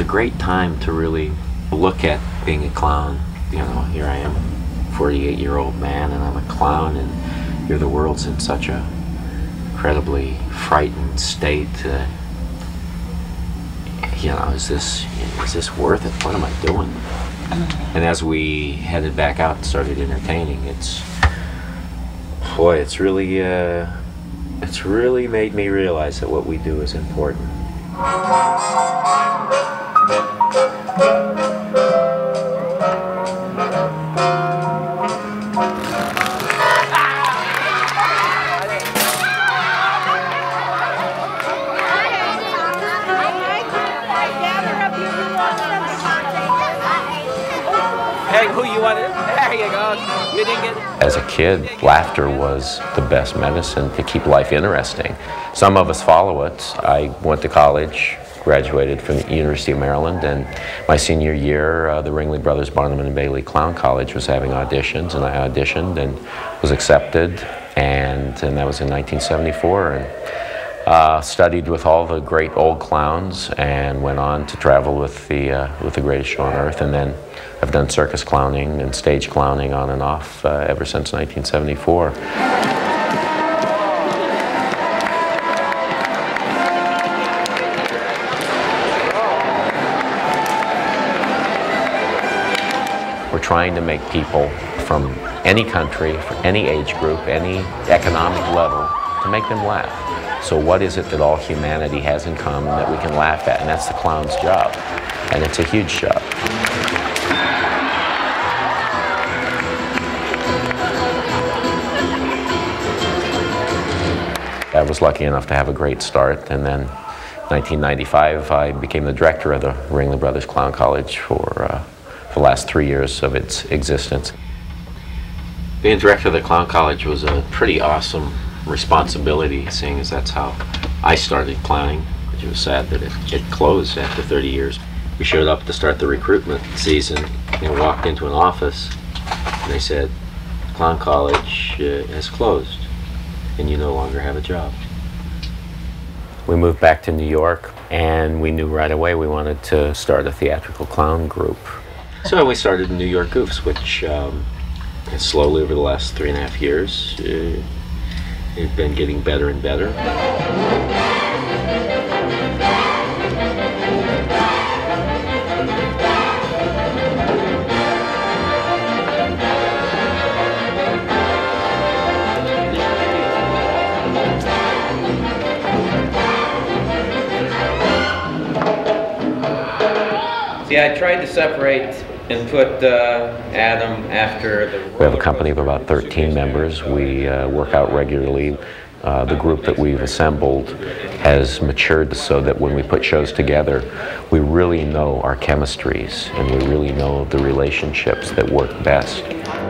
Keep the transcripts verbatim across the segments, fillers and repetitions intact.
a great time to really look at being a clown. You know, here I am, forty-eight-year-old man, and I'm a clown, and here the world's in such a incredibly frightened state. Uh, you know, is this is this worth it? What am I doing? And as we headed back out and started entertaining, it's boy, it's really uh, it's really made me realize that what we do is important. Hey, who you wanted? There you go. You didn't get it. As a kid, laughter was the best medicine to keep life interesting. Some of us follow it. I went to college, graduated from the University of Maryland, and my senior year, uh, the Ringling Brothers Barnum and Bailey Clown College was having auditions, and I auditioned and was accepted, and, and that was in nineteen seventy-four. And, Uh, studied with all the great old clowns and went on to travel with the, uh, with the greatest show on earth. And then I've done circus clowning and stage clowning on and off uh, ever since nineteen seventy-four. We're trying to make people from any country, from any age group, any economic level, to make them laugh. So what is it that all humanity has in common that we can laugh at? And that's the clown's job. And it's a huge job. I was lucky enough to have a great start, and then in nineteen ninety-five I became the director of the Ringling Brothers Clown College for uh, the last three years of its existence. Being director of the Clown College was a pretty awesome responsibility, seeing as that's how I started clowning, which was sad that it, it closed after thirty years. We showed up to start the recruitment season and walked into an office, and they said, Clown College uh, has closed and you no longer have a job. We moved back to New York, and we knew right away we wanted to start a theatrical clown group. So we started New York Goofs, which um, has slowly over the last three and a half years uh, it's been getting better and better. See, I tried to separate and put uh, Adam after the... We have a company of about thirteen members. We uh, work out regularly. Uh, the group that we've assembled has matured so that when we put shows together, we really know our chemistries and we really know the relationships that work best.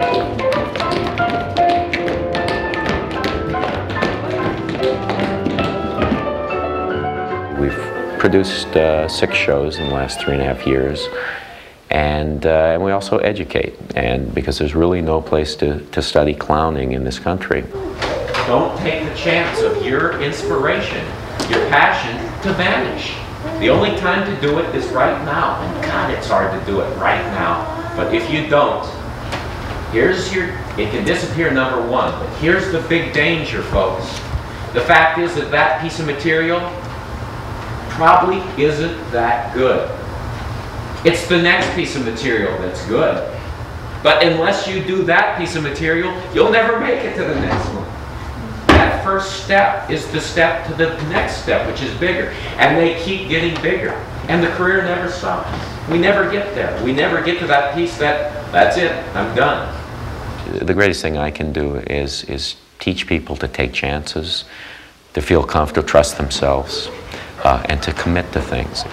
We've produced uh, six shows in the last three and a half years. And, uh, and we also educate, and because there's really no place to, to study clowning in this country. Don't take the chance of your inspiration, your passion, to vanish. The only time to do it is right now. And God, it's hard to do it right now. But if you don't, here's your, it can disappear, number one. But here's the big danger, folks. The fact is that that piece of material probably isn't that good. It's the next piece of material that's good. But unless you do that piece of material, you'll never make it to the next one. That first step is the step to the next step, which is bigger. And they keep getting bigger. And the career never stops. We never get there. We never get to that piece that, that's it, I'm done. The greatest thing I can do is, is teach people to take chances, to feel comfortable, trust themselves, uh, and to commit to things.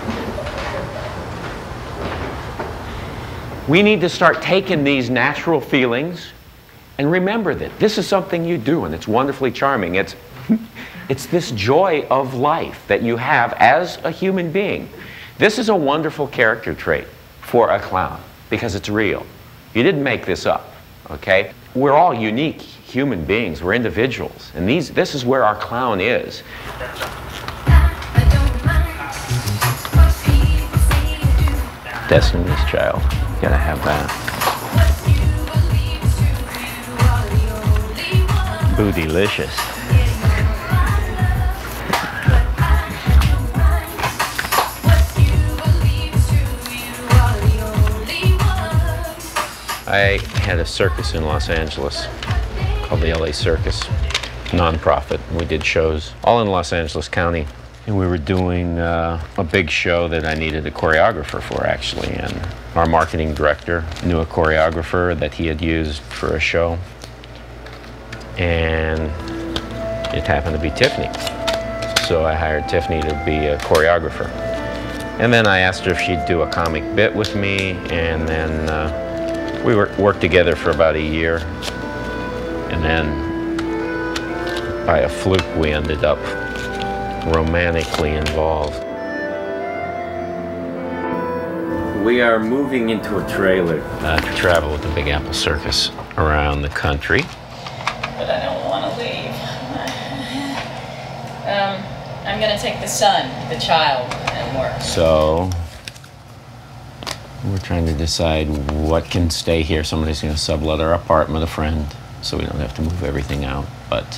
We need to start taking these natural feelings and remember that this is something you do and it's wonderfully charming. It's, it's this joy of life that you have as a human being. This is a wonderful character trait for a clown because it's real. You didn't make this up, okay? We're all unique human beings. We're individuals. And these, this is where our clown is. Destiny's Child. Gotta have that. Bootylicious. I had a circus in Los Angeles called the L A Circus, non-profit. We did shows all in Los Angeles County. And we were doing uh, a big show that I needed a choreographer for, actually. And our marketing director knew a choreographer that he had used for a show. And it happened to be Tiffany. So I hired Tiffany to be a choreographer. And then I asked her if she'd do a comic bit with me, and then uh, we were, worked together for about a year. And then, by a fluke, we ended up romantically involved. We are moving into a trailer uh, to travel with the Big Apple Circus around the country. But I don't want to leave. um, I'm going to take the son, the child, and work. So, we're trying to decide what can stay here. Somebody's going to sublet our apartment, a friend, so we don't have to move everything out. But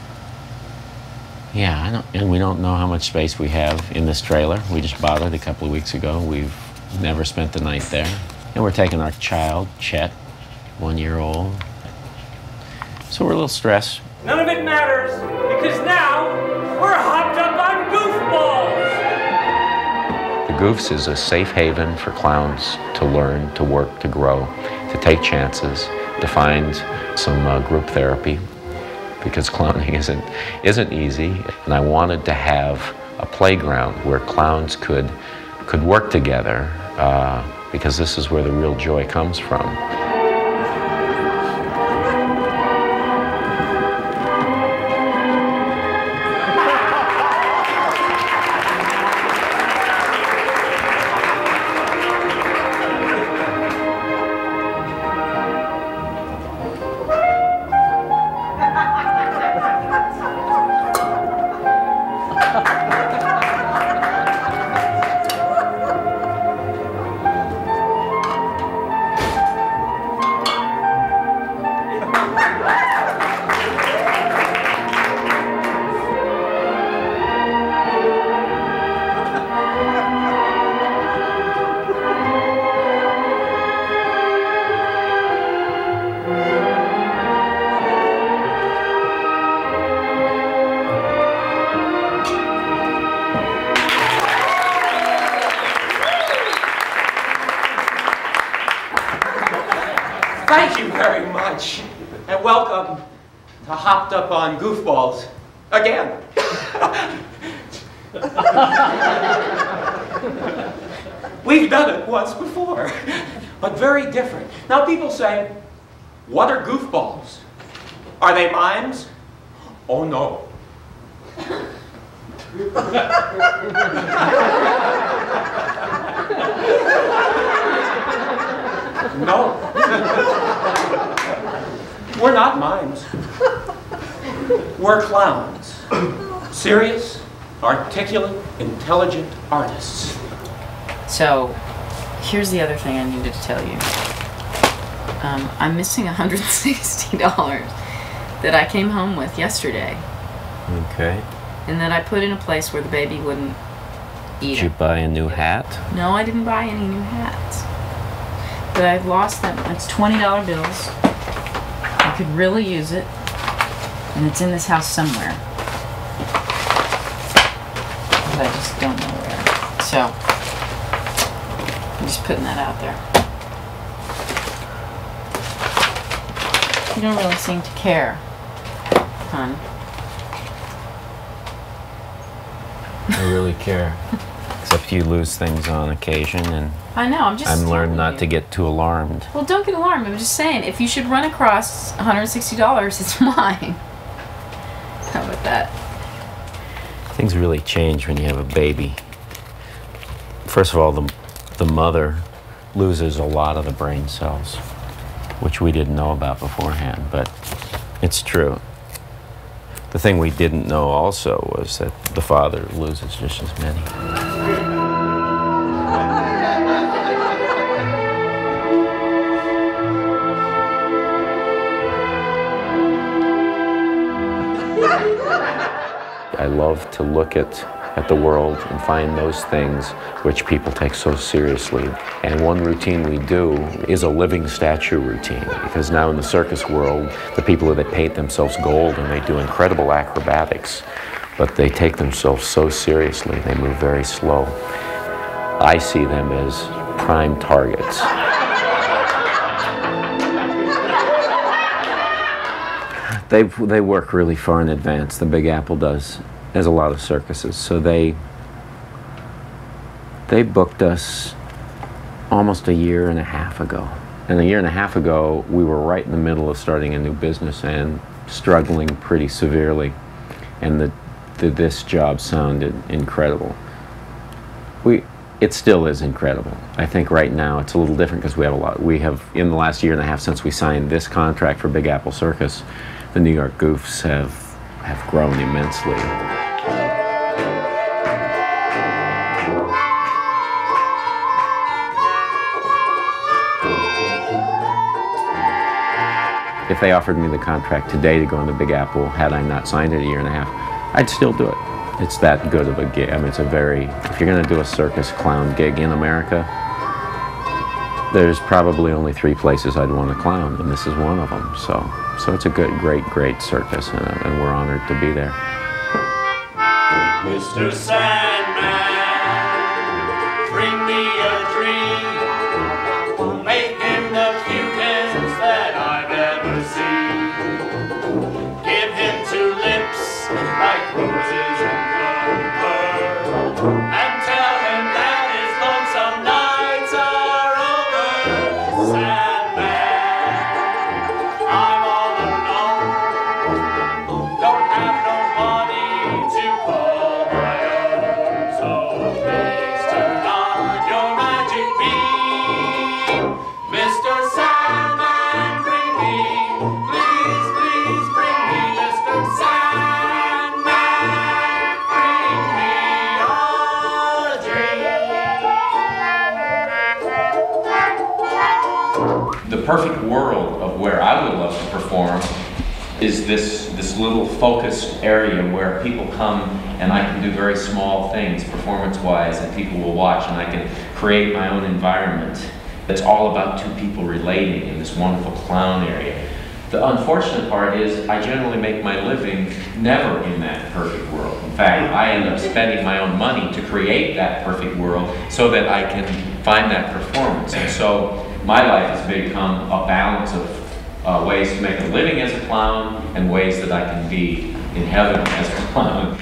yeah, I don't, and we don't know how much space we have in this trailer. We just bought it a couple of weeks ago. We've never spent the night there. And we're taking our child, Chet, one year old. So we're a little stressed. None of it matters, because now we're hopped up on goofballs. The Goofs is a safe haven for clowns to learn, to work, to grow, to take chances, to find some uh, group therapy, because clowning isn't, isn't easy. And I wanted to have a playground where clowns could, could work together, uh, because this is where the real joy comes from. Thank you very much, and welcome to Hopped Up on Goofballs again. We've done it once before, but very different. Now people say, what are goofballs? Are they mimes? Oh no. No. We're not mimes. We're clowns. Serious, articulate, intelligent artists. So, here's the other thing I needed to tell you. Um, I'm missing one hundred sixty dollars that I came home with yesterday. Okay. And that I put in a place where the baby wouldn't eat Did you it. buy a new hat? No, I didn't buy any new hats. But I've lost them. It's twenty dollar bills. I could really use it. And it's in this house somewhere. But I just don't know where. So, I'm just putting that out there. You don't really seem to care, hon. I really care. Except you lose things on occasion, and I know, I'm just I'm learned telling not you. to get too alarmed. Well, don't get alarmed. I'm just saying, if you should run across one hundred sixty dollars, it's mine. How about that? Things really change when you have a baby. First of all, the, the mother loses a lot of the brain cells, which we didn't know about beforehand, but it's true. The thing we didn't know also was that the father loses just as many. I love to look at, at the world and find those things which people take so seriously. And one routine we do is a living statue routine, because now in the circus world, the people that paint themselves gold and they do incredible acrobatics, but they take themselves so seriously, they move very slow. I see them as prime targets. They, they work really far in advance. The Big Apple does. There's a lot of circuses. So they, they booked us almost a year and a half ago. And a year and a half ago, we were right in the middle of starting a new business and struggling pretty severely. And the, the, this job sounded incredible. We, it still is incredible. I think right now it's a little different because we have a lot. We have, in the last year and a half since we signed this contract for Big Apple Circus, the New York Goofs have, have grown immensely. If they offered me the contract today to go on the Big Apple, had I not signed it a year and a half, I'd still do it. It's that good of a gig. I mean, it's a very, if you're going to do a circus clown gig in America, there's probably only three places I'd want to clown, and this is one of them. So, so it's a good, great, great circus, and, and we're honored to be there. Mister Sandman, bring me a dream, make him the cutest that I've ever seen. Give him two lips like roses and clover, and tell him that his lonesome nights are over. Sandman, I'm all alone, don't have nobody to call my own, so please turn on your magic beam. Mister Sandman, bring me, please, please bring me, Mister Sandman, bring me a dream. The perfect world of where I would love to perform is this, this little focused area where people come and I can do very small things performance-wise and people will watch, and I can create my own environment. It's all about two people relating in this wonderful clown area. The unfortunate part is I generally make my living never in that perfect world. In fact, I end up spending my own money to create that perfect world so that I can find that performance. And so my life has become a balance of uh, ways to make a living as a clown and ways that I can be in heaven as a clown.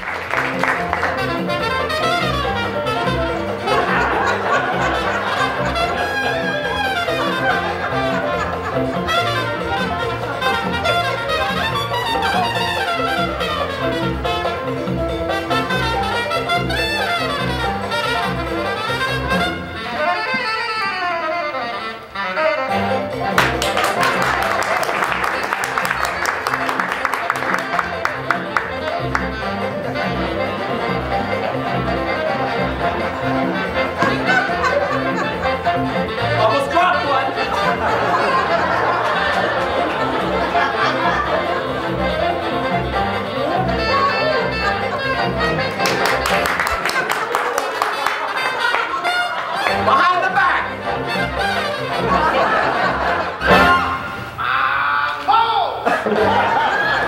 Almost dropped one. Behind the back. Ah, oh!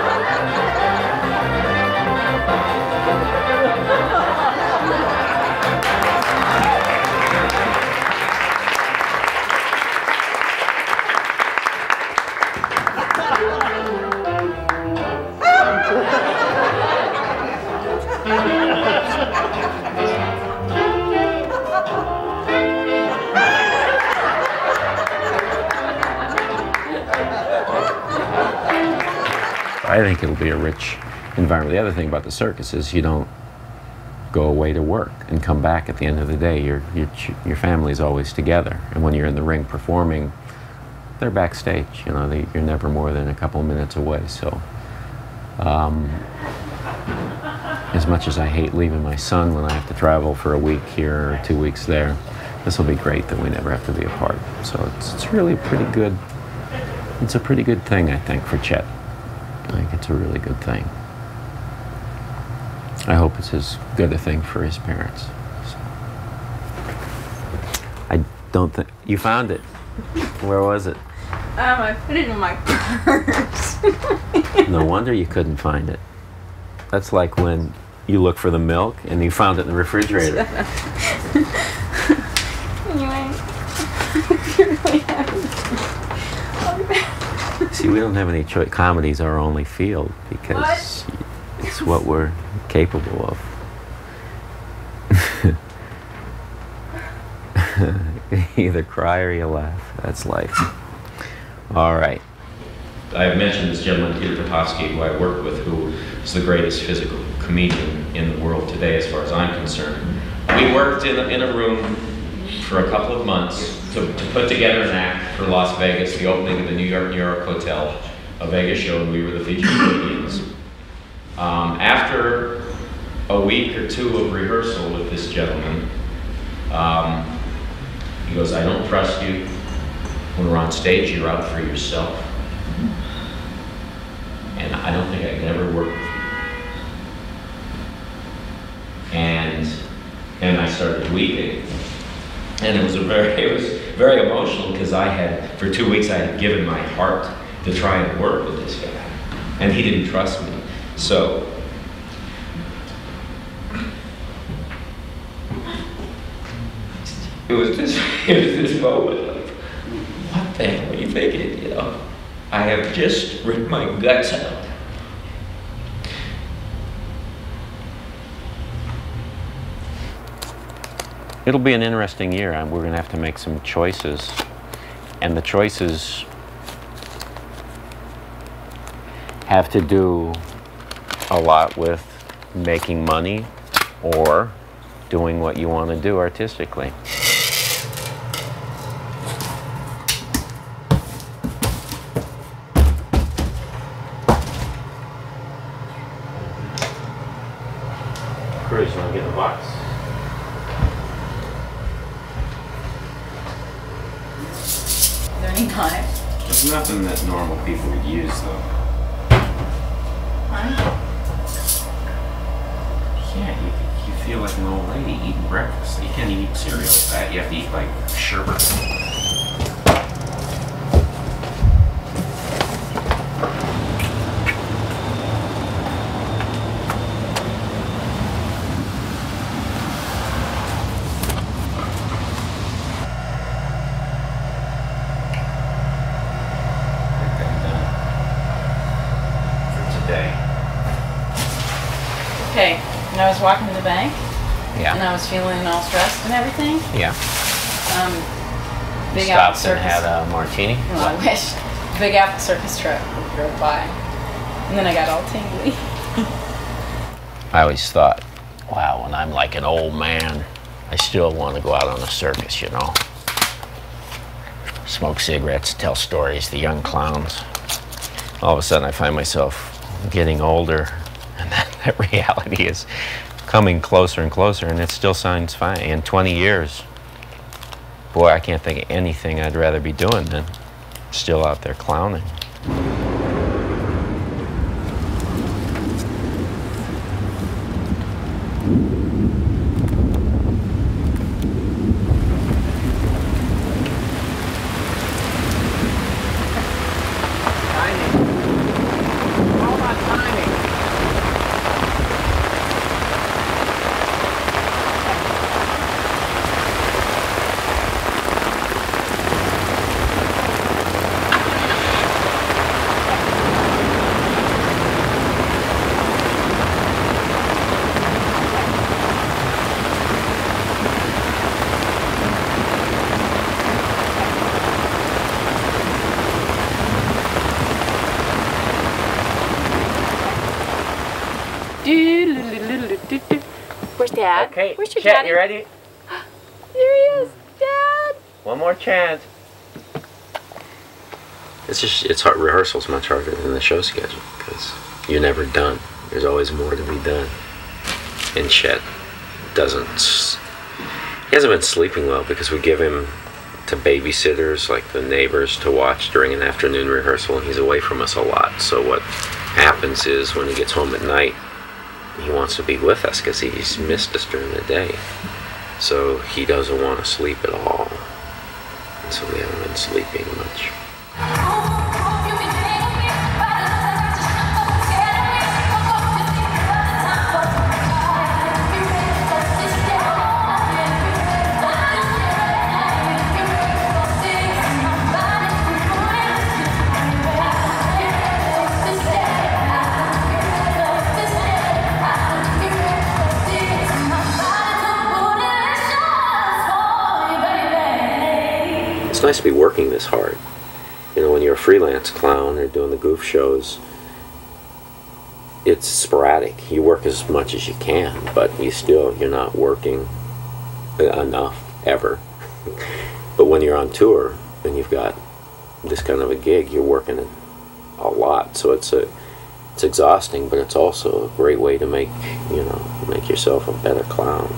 I think it'll be a rich environment. The other thing about the circus is you don't go away to work and come back at the end of the day. Your, your, your family's always together. And when you're in the ring performing, they're backstage. You know, they, you're never more than a couple of minutes away. So, um, as much as I hate leaving my son when I have to travel for a week here or two weeks there, this will be great that we never have to be apart. So it's, it's really pretty good. It's a pretty good thing, I think, for Chet. I think it's a really good thing. I hope it's as good a thing for his parents. So. I don't think you found it. Where was it? Um, I put it in my purse. No wonder you couldn't find it. That's like when you look for the milk and you found it in the refrigerator. Anyway, see, we don't have any choice. Comedy's our only field because what? It's what we're capable of. Either cry or you laugh. That's life. All right. I've mentioned this gentleman, Peter Potofsky, who I work with, who is the greatest physical comedian in the world today, as far as I'm concerned. We worked in a, in a room for a couple of months to, to put together an act for Las Vegas, the opening of the New York, New York Hotel, a Vegas show, and we were the featured comedians. Um, after a week or two of rehearsal with this gentleman, um, he goes, I don't trust you. When we're on stage, you're out for yourself. And I don't think I could ever work with you. And and I started weeping. And it was a very it was very emotional because I had, for two weeks, I had given my heart to try and work with this guy. And he didn't trust me. So it was this it was this moment of, what the hell are you thinking, you know? I have just ripped my guts out. It'll be an interesting year. and We're going to have to make some choices. And the choices have to do a lot with making money or doing what you want to do artistically. Chris, you want to get in the box? Is there any knives? There's nothing that normal people would use, though. Huh? Yeah, you, you feel like an old lady eating breakfast. You can't eat cereal with that. You have to eat like sherbet. Okay, when I was walking to the bank, Yeah. and I was feeling all stressed and everything, Yeah. um, Big Apple Stopped and Circus. had a martini. No, I wish. Big Apple Circus truck drove by, and then I got all tingly. I always thought, wow, when I'm like an old man, I still want to go out on a circus, you know. Smoke cigarettes, tell stories, the young clowns. All of a sudden I find myself getting older, and that, that reality is coming closer and closer, and it still sounds fine. In twenty years, boy, I can't think of anything I'd rather be doing than still out there clowning. Where's Dad? Okay, Where's your Chet, daddy? you ready? There he is, Dad. One more chance. It's just, it's hard. Rehearsal's much harder than the show schedule because you're never done. There's always more to be done. And Chet doesn't, he hasn't been sleeping well because we give him to babysitters, like the neighbors, to watch during an afternoon rehearsal, and he's away from us a lot. So what happens is when he gets home at night, he wants to be with us because he's missed us during the day. So he doesn't want to sleep at all. And so we haven't been sleeping much. It's nice to be working this hard. You know, when you're a freelance clown or doing the goof shows, it's sporadic. You work as much as you can, but you still, you're not working enough, ever. But when you're on tour and you've got this kind of a gig, you're working a lot. So it's a, it's exhausting, but it's also a great way to make, you know, make yourself a better clown.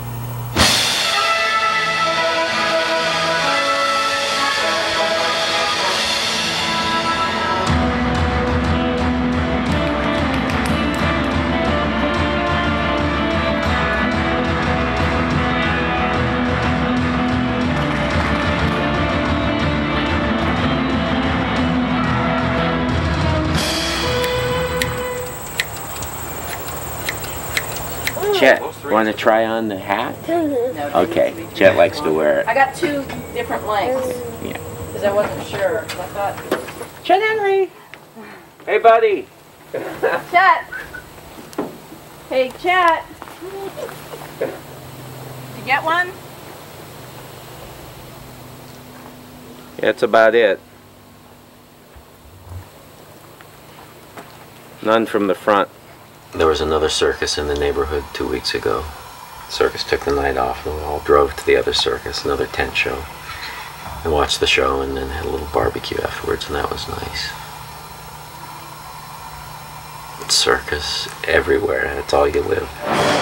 Chet, want to try on the hat? No, Okay, Chet likes to wear it. I got two different lengths. Yeah. Because I wasn't sure. I thought. Chet Henry! Hey, buddy! Chet! Hey, Chet! Did you get one? That's about it. None from the front. There was another circus in the neighborhood two weeks ago. The circus took the night off and we all drove to the other circus, another tent show, and watched the show and then had a little barbecue afterwards, and that was nice. It's circus everywhere. That's all you live.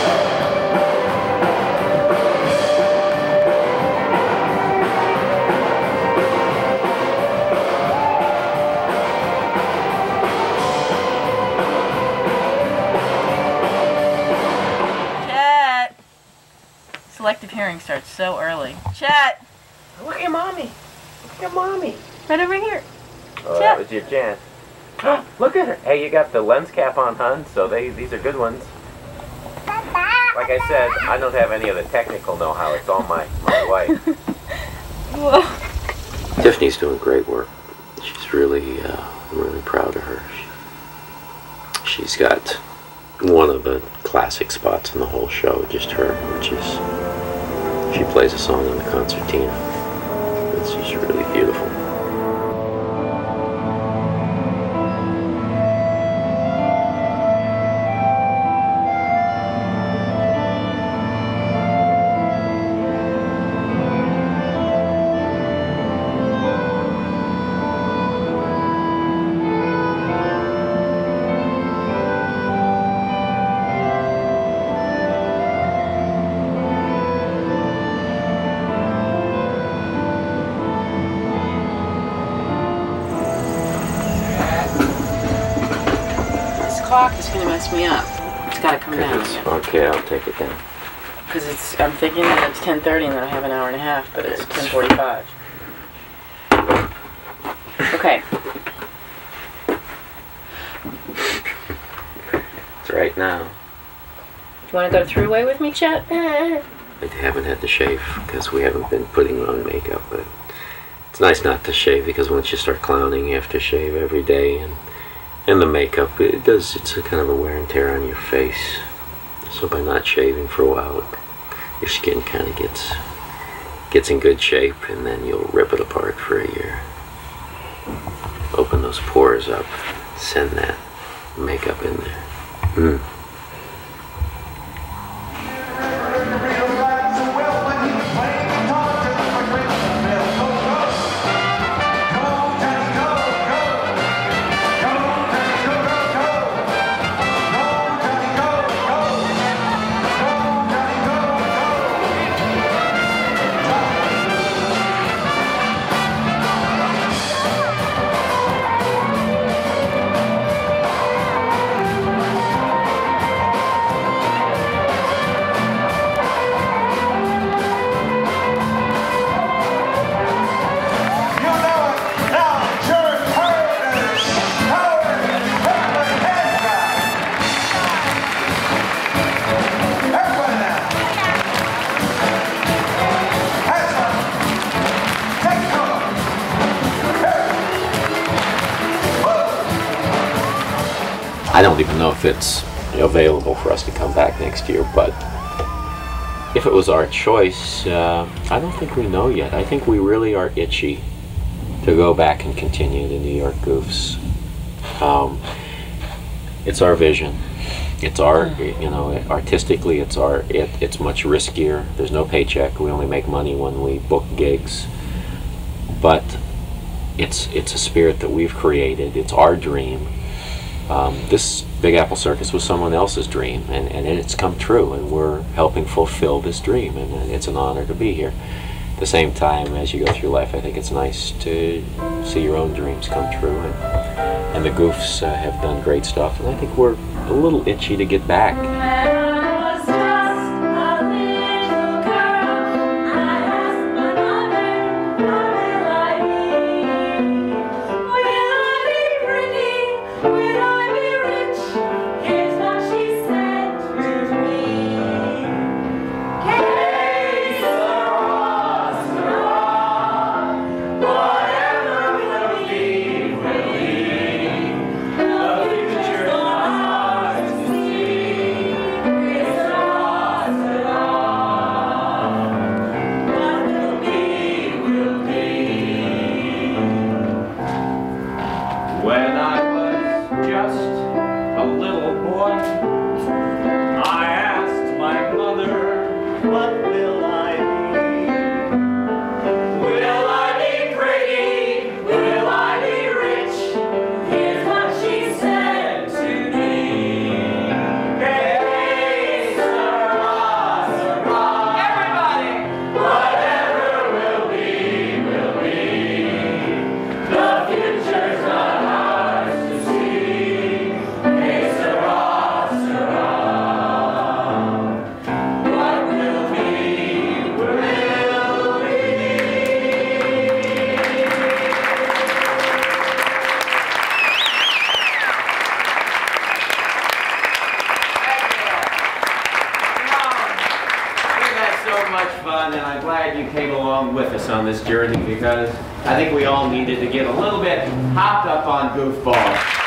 Selective hearing starts so early. Chet! Look at your mommy. Look at your mommy. Right over here. Oh, that was your chance. Look at her. Hey, you got the lens cap on, hon, so they these are good ones. Like I said, I don't have any of the technical know-how. It's all my, my wife. Whoa. Tiffany's doing great work. She's really, uh, I'm really proud of her. She, she's got one of the classic spots in the whole show, just her, which is, she plays a song on the concertina. And she's really beautiful. Clock is going to mess me up. It's got to come down. It's, okay, I'll take it down. Because it's, I'm thinking that it's ten thirty and then I have an hour and a half, but it's ten forty-five. Okay. It's right now. Do you want to go to Thruway with me, Chet? I haven't had to shave because we haven't been putting on makeup, but it's nice not to shave because once you start clowning, you have to shave every day, and and the makeup, it does, it's a kind of a wear and tear on your face. So by not shaving for a while, your skin kind of gets gets in good shape, and then you'll rip it apart for a year. Open those pores up, send that makeup in there. Mm. I don't even know if it's available for us to come back next year, but if it was our choice, uh, I don't think we know yet. I think we really are itchy to go back and continue the New York Goofs. Um, it's our vision. It's our, you know, artistically, it's our, it, it's much riskier. There's no paycheck. We only make money when we book gigs. But it's it's a spirit that we've created. It's our dream. Um, this Big Apple Circus was someone else's dream, and, and it's come true, and we're helping fulfill this dream, and, and it's an honor to be here. At the same time, as you go through life, I think it's nice to see your own dreams come true, and, and the Goofs uh, have done great stuff, and I think we're a little itchy to get back. When I was just a little boy, I asked my mother, what will I be? Will I be pretty? Will I be rich? Here's what she said to me. Hey, sirrah, sirrah. Everybody! Whatever will be, will be. The future's not so much fun, and I'm glad you came along with us on this journey, because I think we all needed to get a little bit hopped up on goofballs.